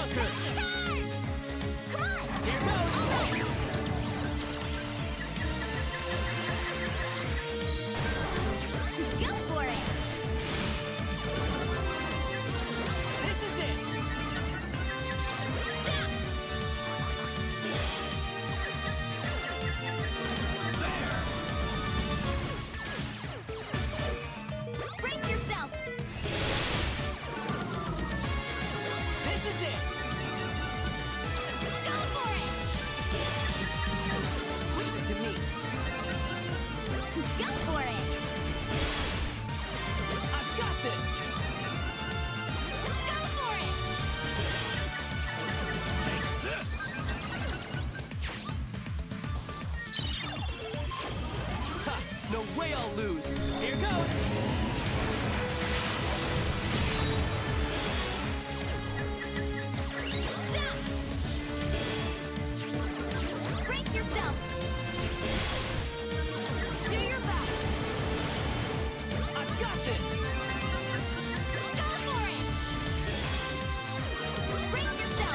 conquer! Charge! Come on! Here goes! All right. Go for it! This is it! Brace yourself! This is it! Go for it! Leave it to me! Go for it! I've got this! Go for it! Ha! No way I'll lose! Here goes! Brace yourself! Do your best! I've got this! Go for it! Brace yourself!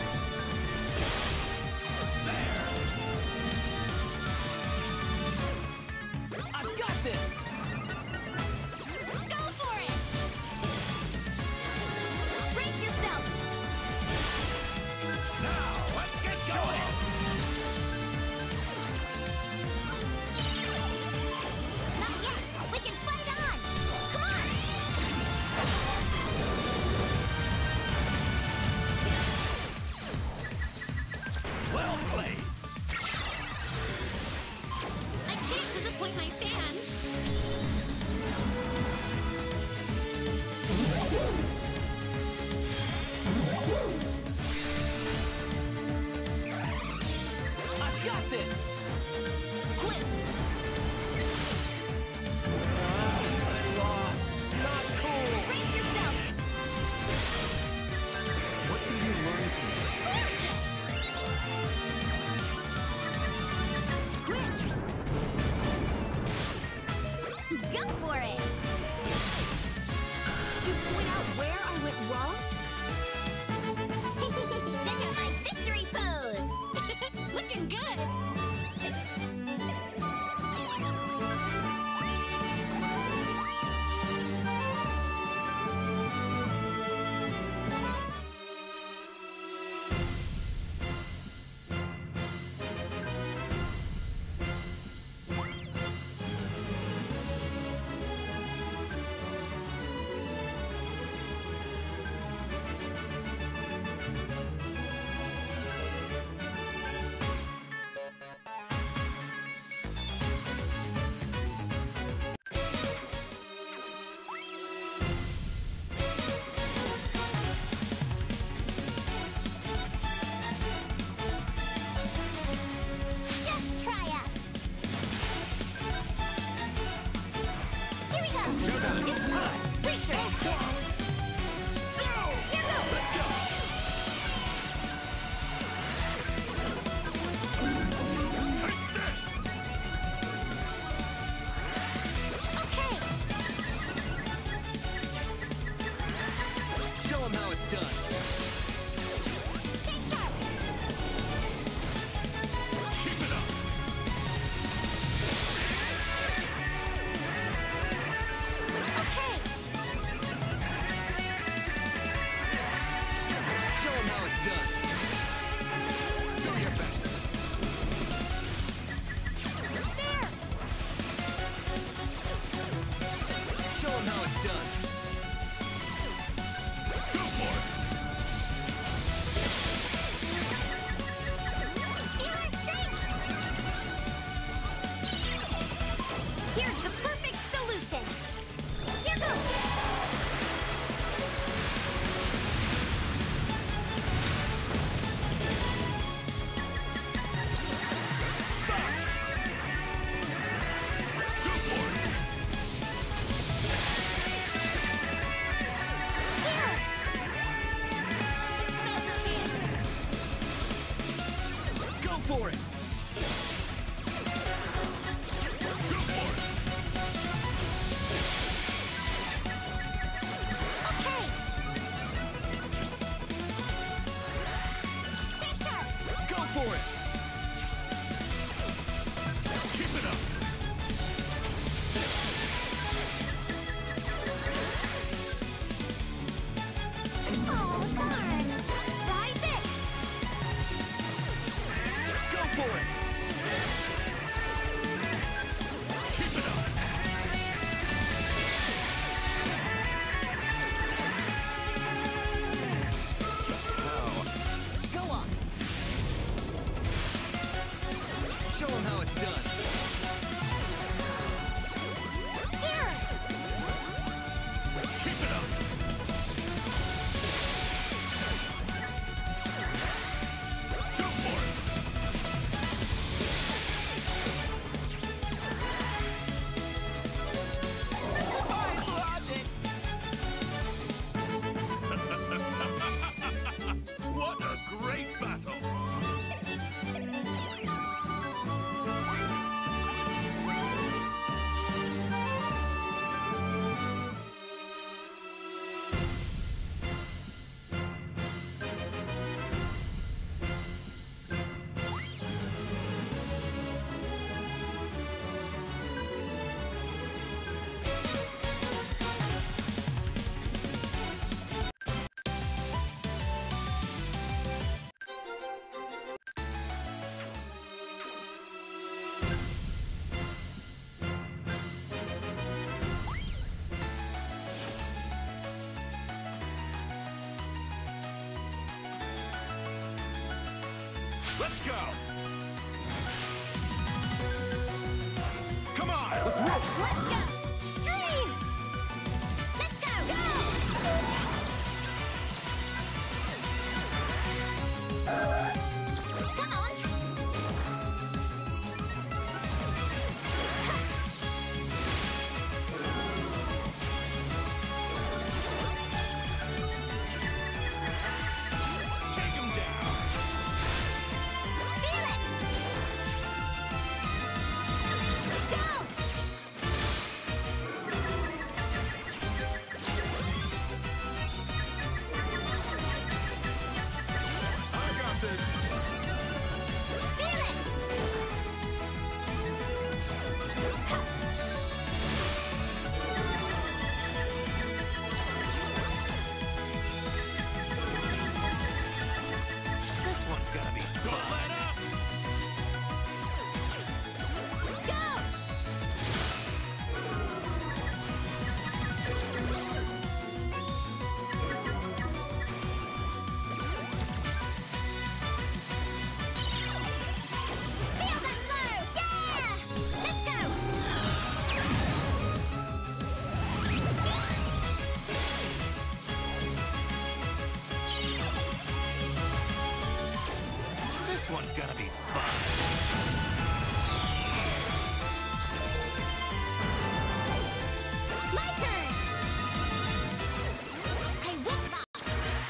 I've got this! Go for it! Brace yourself! Now, let's get going! Not yet! We can fight on! Come on! Well played! I can't disappoint my fans! I've got this! Quit! I lost! Not cool! Brace yourself! What did you learn from this? Gorgeous! Quit! Go for it! To point out where I went wrong? Check out my victory pose! Looking good! Just try us! Here we go! Showtime! It's time! Brace yourself! Here goes! Let's go! Take this! Okay! Show 'em how it's done! Stay sharp! Keep it up! Okay! Show 'em how it's done! Do your best! There! Show 'em how it's done! Go for it! Let's go! Come on! Let's roll! Let's go! Scream! Let's go! Go! Come on! Take him down! Feel it! Go! I got this! Feel it! This one's gonna be fun! Don't let up! Go! Feel that flow! Yeah! Let's go! This one's gonna be fun! My turn! I will pop!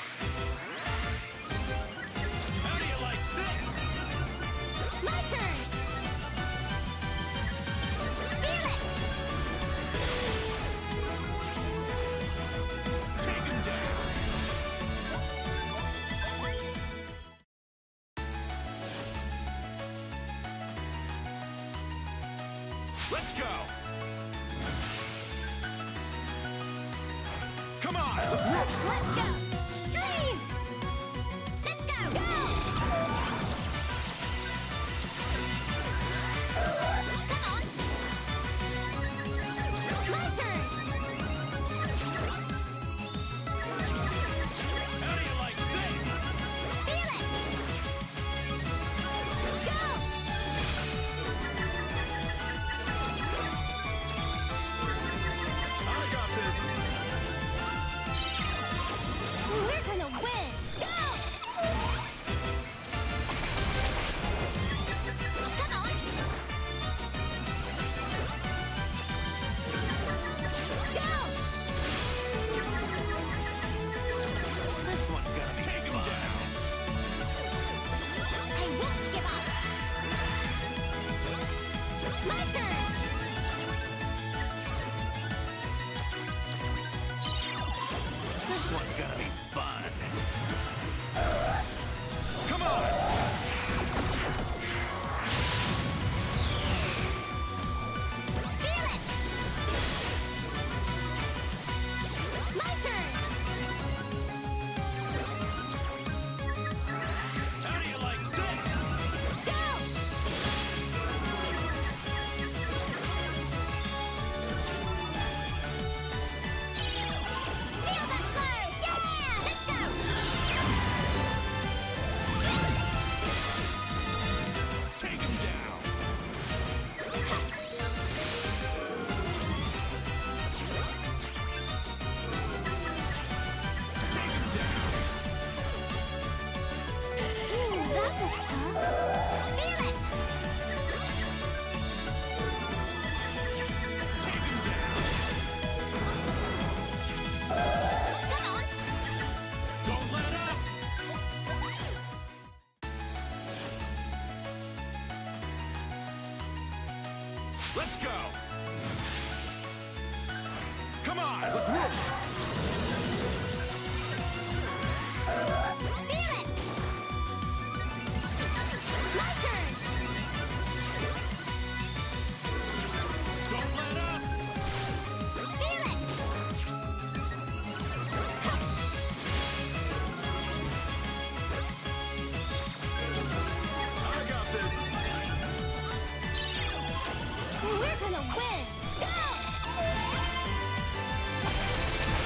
How do you like this? My turn! Feel it! Take him down! Let's go! Come on! Let's roll! Let's go! Scream! Let's go! Go! Come on! My turn! How do you like this? Feel it! Go! I got this! We're gonna win! Go! Come on! Go! This one's gonna be Take him down! I won't give up! My turn! This one's gonna be fun! Come on! Feel it! My turn! How do you like this? Go! Feel that flow! Yeah! Let's go! Take him down! Take him down! Ooh, that was tough. Feel it! Take him down! Come on! Don't let up! Let's go! Come on! Let's roll! Feel it! My turn! Don't let up! Feel it! I got this! We're gonna win! Go!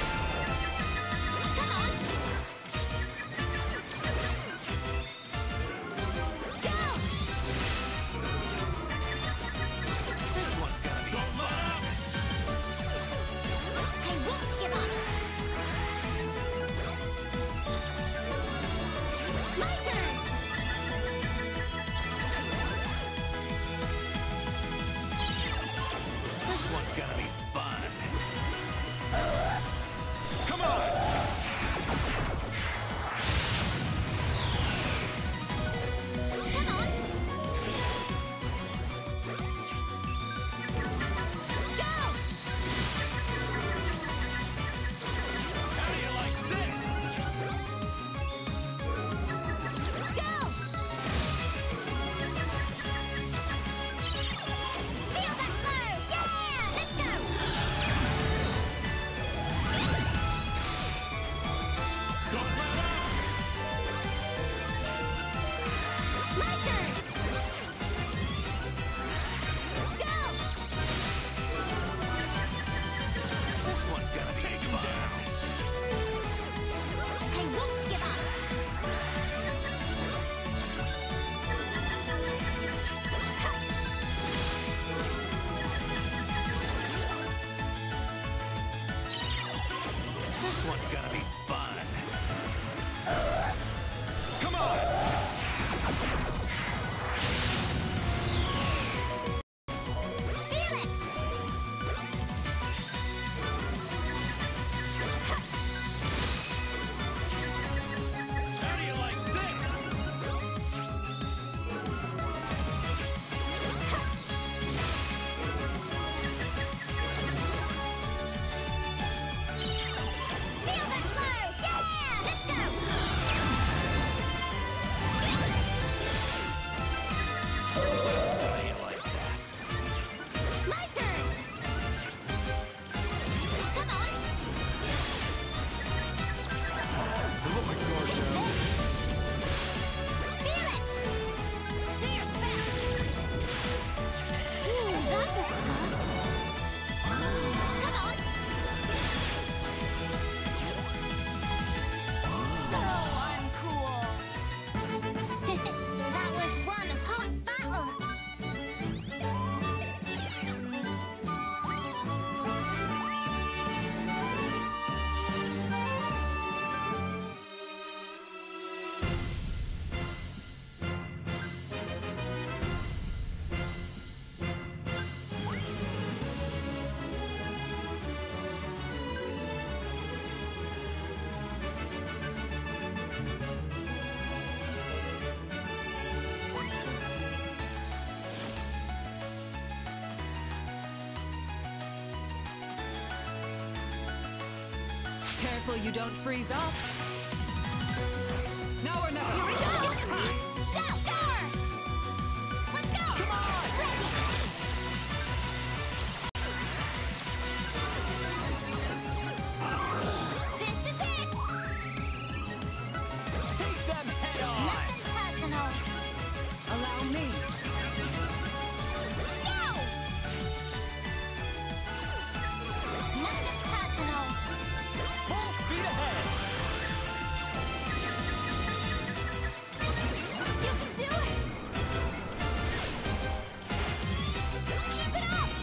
Careful you don't freeze up. Now or never. Here we go! Go! Star! Let's go! Come on! Ready! This is it! Take them head on! Nothing personal. Allow me. Go! Nothing personal. Full speed ahead! You can do it! Keep it up!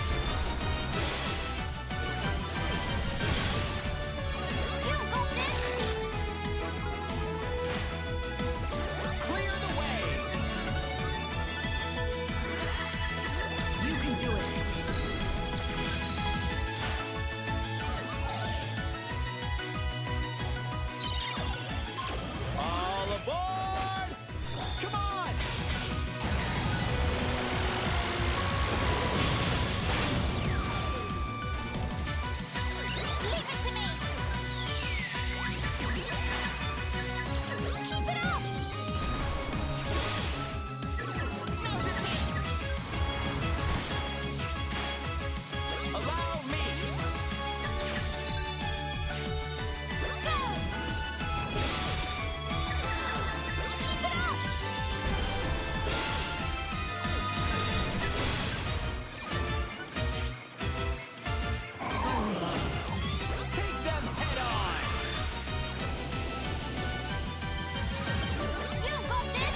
You got this! Clear the way! You can do it. All aboard! Come on! Leave it to me! Keep it up! Now's your chance! Allow me! Go! Keep it up! Take them head on! You got this!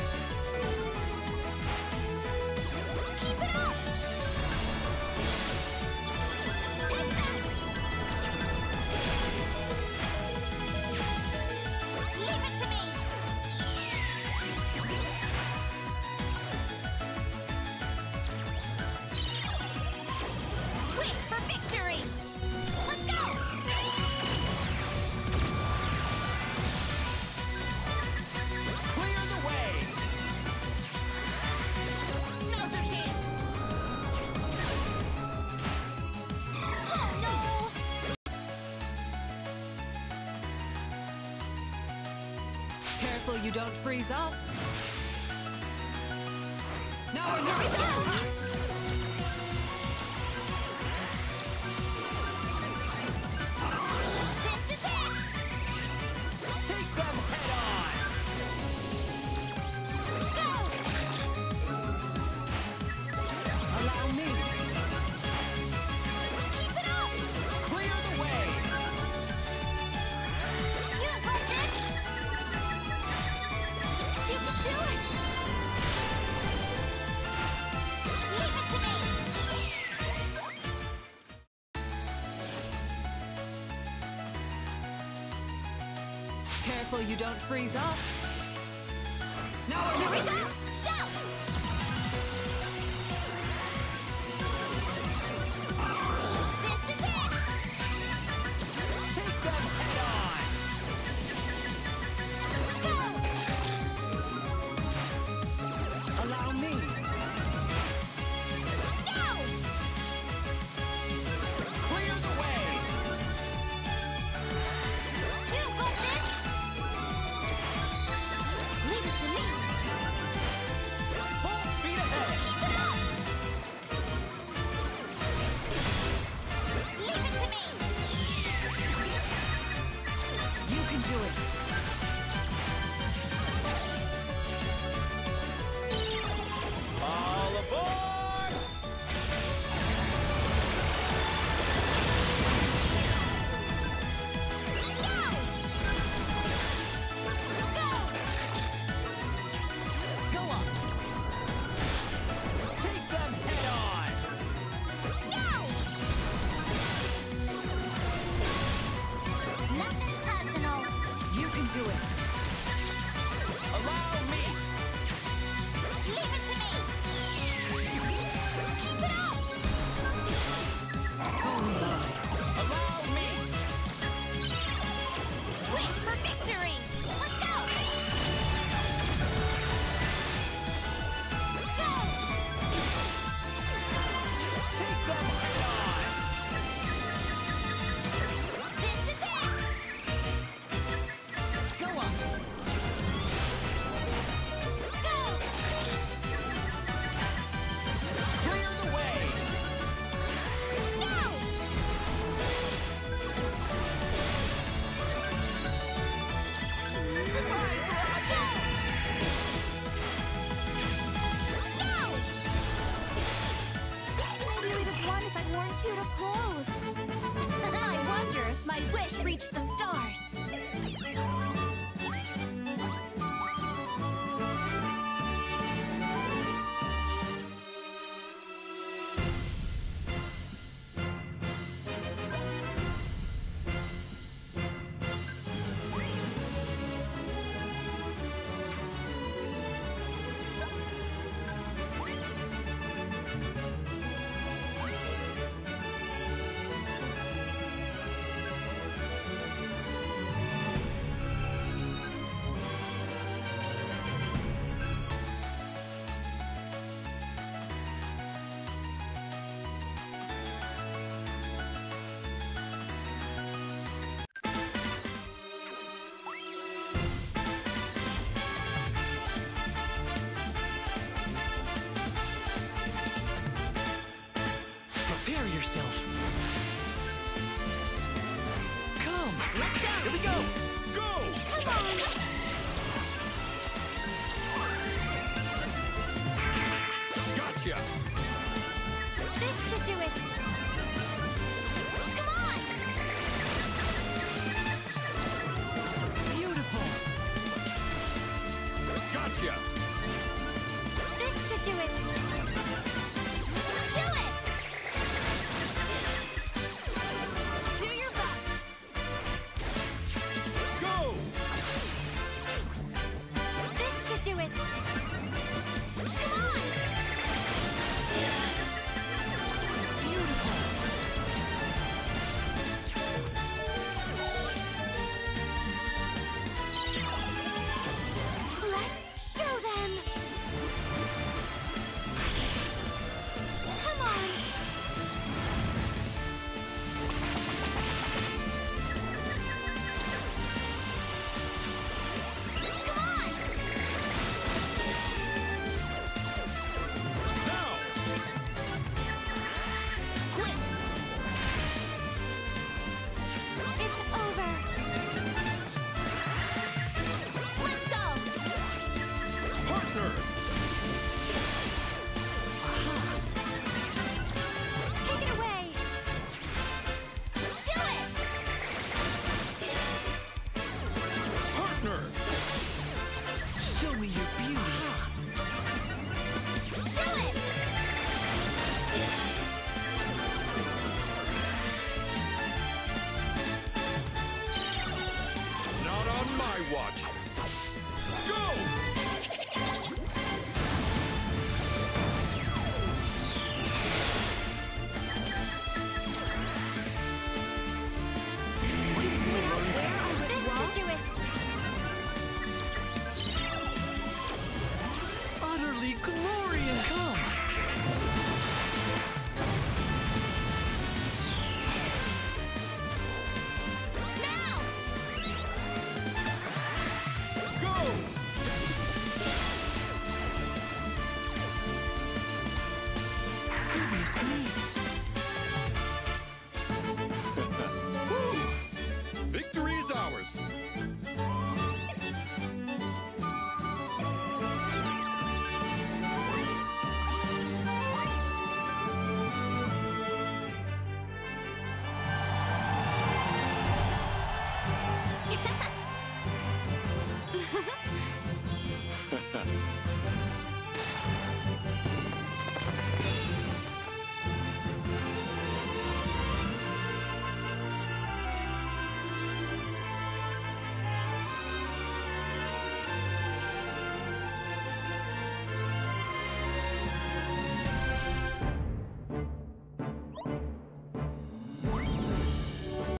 Keep it up! Take that! Leave it to me! Wish for victory! Let's go! Clear the way! Now's your chance! Oh no! Careful you don't freeze up. Now or Here we never. go! This is it! Take them head on! Go! Allow me. Keep it up! Clear the way! You got this! You can do it! Leave it to me! Careful you don't freeze up. Now or Here we never. go! Shout! This is it! Take them head on! Go! Allow me. Go! Clear the way! You got this! Leave it to me! Full speed ahead! Keep it up! Leave it to me! You can do it. All aboard! Go up! Take them head on! Nothing personal. You can do it. Allow me! Leave it to me. Keep it up. Allow me! Wish for victory. Let's go. Go. Take them head on! This is it. my watch. Go!